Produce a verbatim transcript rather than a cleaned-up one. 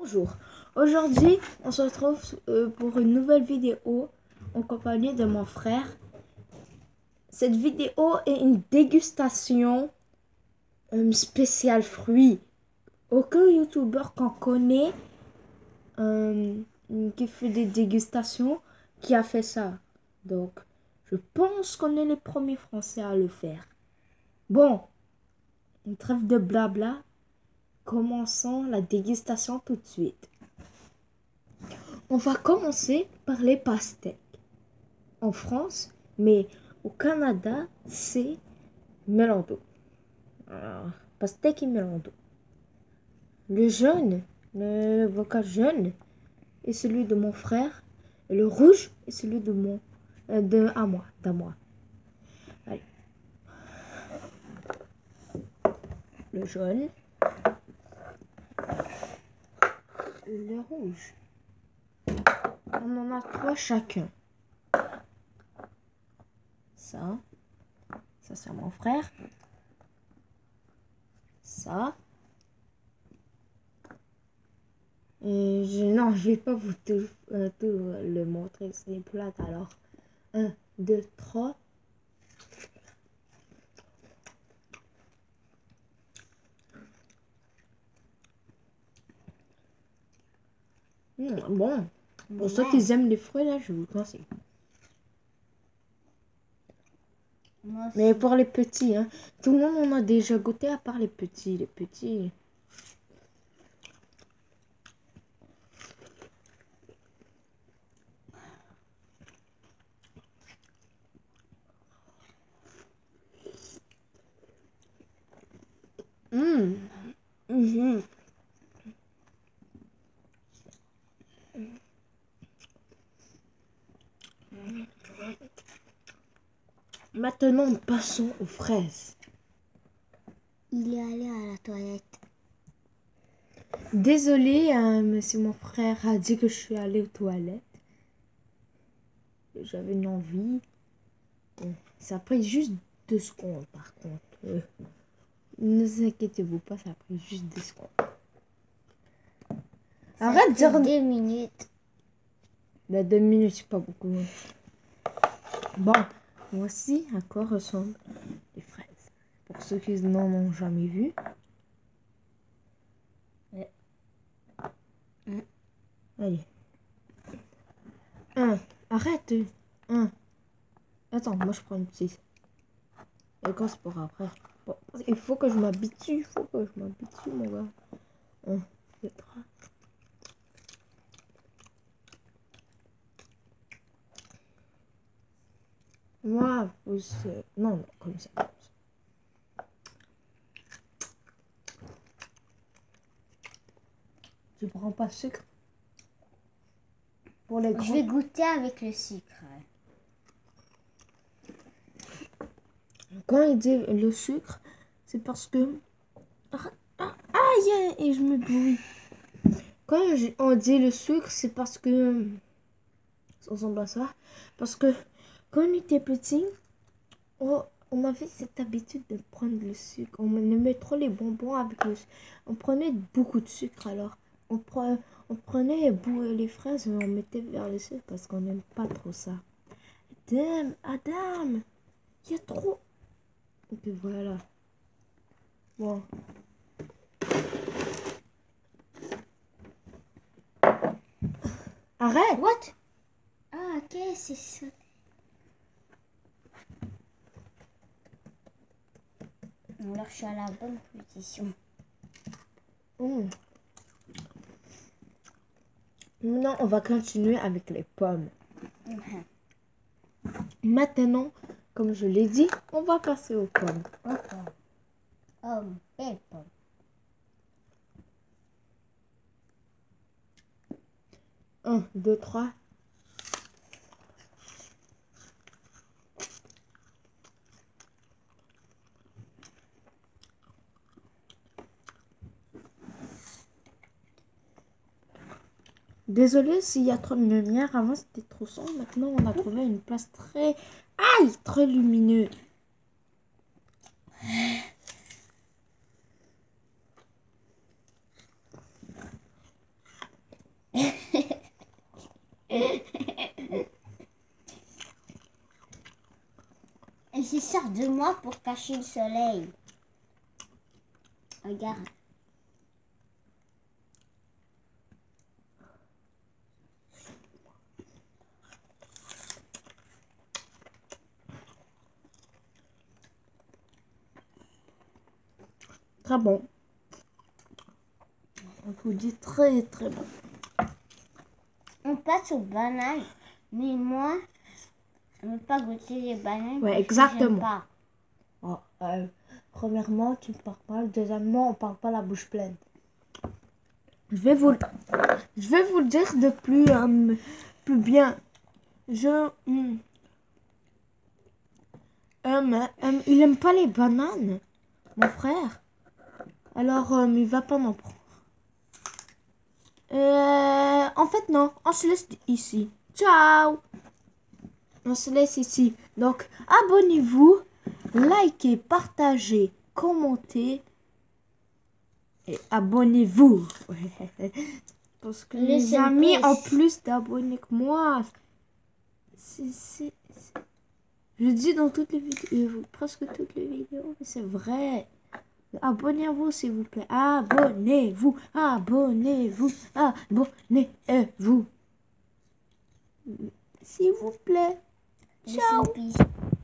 Bonjour, aujourd'hui on se retrouve euh, pour une nouvelle vidéo en compagnie de mon frère. Cette vidéo est une dégustation euh, spéciale fruits. Aucun youtubeur qu'on connaît euh, qui fait des dégustations qui a fait ça. Donc je pense qu'on est les premiers français à le faire. Bon, une trêve de blabla, commençons la dégustation tout de suite. On va commencer par les pastèques. En France, mais au Canada, c'est Melando. Alors, pastèque et Melando. Le jaune, le vocal jaune, est celui de mon frère. Et le rouge est celui de mon, euh, de à moi, d'à moi. Allez. Le jaune. Le rouge. On en a trois chacun. Ça. Ça, c'est mon frère. Ça. Et je, non, je vais pas vous tout, euh, tout le montrer. C'est plate alors. Un, deux, trois. Mmh, bon. Pour ceux qui aiment les fruits, là, je vous conseille. Mais pour les petits, hein, tout le monde en a déjà goûté à part les petits. Les petits. Mmh. Mmh. Maintenant, passons aux fraises. Il est allé à la toilette. Désolé, hein, mais si mon frère a dit que je suis allée aux toilettes. J'avais une envie. Bon, ça a pris juste deux secondes, par contre. Euh, ne vous inquiétez-vous pas, ça a pris juste deux secondes. Ça Arrête de dire... deux minutes. Ben, deux minutes, c'est pas beaucoup. Bon, voici à quoi ressemblent les fraises. Pour ceux qui n'en ont jamais vu. Ouais. Mm. Allez. Un. Arrête. Un. Attends, moi je prends une petite. Et quand c'est pour après. Bon, il faut que je m'habitue. Il faut que je m'habitue, mon gars. Un, deux, trois. Moi, vous... Non, non, comme ça. Comme ça. Tu prends pas de sucre? Pour les grands. Je vais goûter avec le sucre. Quand il dit le sucre, c'est parce que... Ah, aïe, et je me bruit. Quand on dit le sucre, c'est parce que... Ça ressemble à ça. Parce que quand on était petit, on, on avait cette habitude de prendre le sucre. On aimait trop les bonbons avec le sucre. On prenait beaucoup de sucre alors. On, pre, on prenait les fraises et on mettait vers le sucre parce qu'on n'aime pas trop ça. Adam, Adam, il y a trop... Et puis voilà. Bon. Arrête! What? Ah, ok, c'est ça. Alors, je suis à la bonne position. Mmh. Maintenant, on va continuer avec les pommes. Mmh. Maintenant, comme je l'ai dit, on va passer aux pommes. Okay. Um, belle pomme. Un, deux, trois. Désolée s'il y a trop de lumière. Avant, c'était trop sombre. Maintenant, on a trouvé une place très... Aïe! Très lumineux. Elle se sert de moi pour cacher le soleil. Regarde. Très bon. On vous dit très très bon. On passe aux bananes. Mais moi, je ne veux pas goûter les bananes. Ouais, parce que exactement. j'aime pas. Oh, euh, premièrement, tu ne parles pas. Deuxièmement, on parle pas la bouche pleine. Je vais vous, je vais vous le dire de plus, euh, plus bien. Je, hum, euh, euh, il aime pas les bananes, mon frère. Alors, euh, il va pas m'en prendre. Euh, en fait, non. On se laisse ici. Ciao. On se laisse ici. Donc, abonnez-vous, likez, partagez, commentez. Et abonnez-vous. Parce que mes Laissez le amis pouce. ont plus d'abonnés que moi. C'est, c'est, c'est- Je dis dans toutes les vidéos, presque toutes les vidéos, mais c'est vrai. Abonnez-vous, s'il vous plaît. Abonnez-vous. Abonnez-vous. Abonnez-vous. S'il vous plaît. Laissez le pouce.